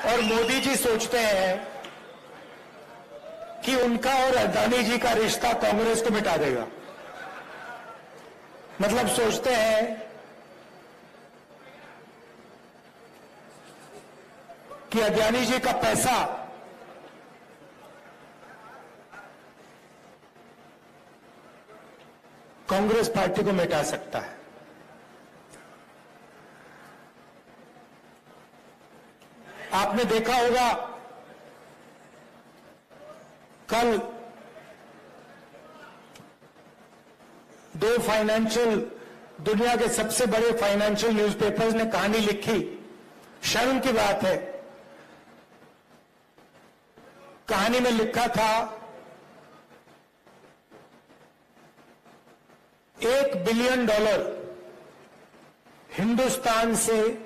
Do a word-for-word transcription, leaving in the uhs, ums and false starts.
और मोदी जी सोचते हैं कि उनका और अदानी जी का रिश्ता कांग्रेस को मिटा देगा। मतलब सोचते हैं कि अदानी जी का पैसा कांग्रेस पार्टी को मिटा सकता है। आपने देखा होगा कल दो फाइनेंशियल दुनिया के सबसे बड़े फाइनेंशियल न्यूज़पेपर्स ने कहानी लिखी। शर्म की बात है, कहानी में लिखा था एक बिलियन डॉलर हिंदुस्तान से